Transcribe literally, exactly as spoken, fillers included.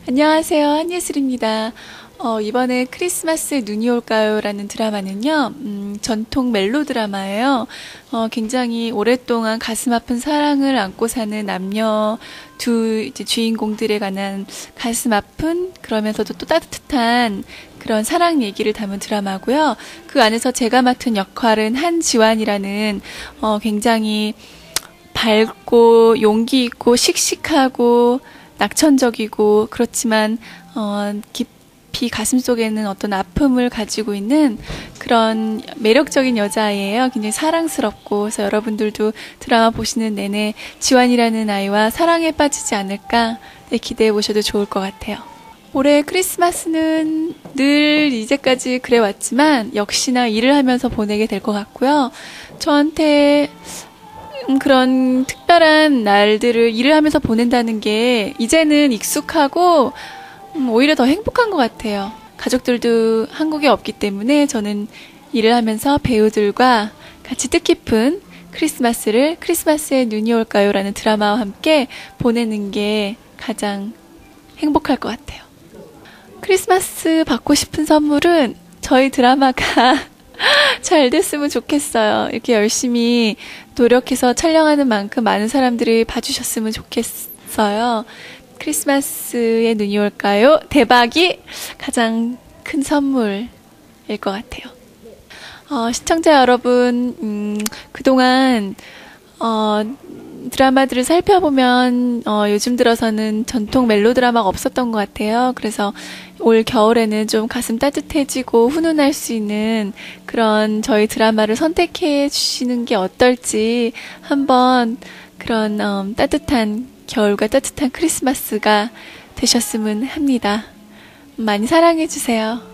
안녕하세요. 한예슬입니다. 어, 이번에 크리스마스에 눈이 올까요? 라는 드라마는요, 음, 전통 멜로 드라마예요. 어, 굉장히 오랫동안 가슴 아픈 사랑을 안고 사는 남녀 두 이제 주인공들에 관한 가슴 아픈 그러면서도 또 따뜻한 그런 사랑 얘기를 담은 드라마고요. 그 안에서 제가 맡은 역할은 한지완이라는 어, 굉장히 밝고 용기 있고 씩씩하고 낙천적이고 그렇지만 어, 깊이 가슴속에는 어떤 아픔을 가지고 있는 그런 매력적인 여자아이예요. 굉장히 사랑스럽고 그래서 여러분들도 드라마 보시는 내내 지완이라는 아이와 사랑에 빠지지 않을까 네, 기대해 보셔도 좋을 것 같아요. 올해 크리스마스는 늘 이제까지 그래왔지만 역시나 일을 하면서 보내게 될 것 같고요. 저한테 음, 그런 특별한 날들을 일을 하면서 보낸다는 게 이제는 익숙하고 음, 오히려 더 행복한 것 같아요. 가족들도 한국에 없기 때문에 저는 일을 하면서 배우들과 같이 뜻깊은 크리스마스를 크리스마스에 눈이 올까요? 라는 드라마와 함께 보내는 게 가장 행복할 것 같아요. 크리스마스 받고 싶은 선물은 저희 드라마가 잘 됐으면 좋겠어요. 이렇게 열심히 노력해서 촬영하는 만큼 많은 사람들이 봐주셨으면 좋겠어요. 크리스마스에 눈이 올까요? 대박이 가장 큰 선물일 것 같아요. 어, 시청자 여러분, 음, 그동안 어, 드라마들을 살펴보면 어, 요즘 들어서는 전통 멜로 드라마가 없었던 것 같아요. 그래서 올 겨울에는 좀 가슴 따뜻해지고 훈훈할 수 있는 그런 저희 드라마를 선택해 주시는 게 어떨지 한번 그런 음, 따뜻한 겨울과 따뜻한 크리스마스가 되셨으면 합니다. 많이 사랑해 주세요.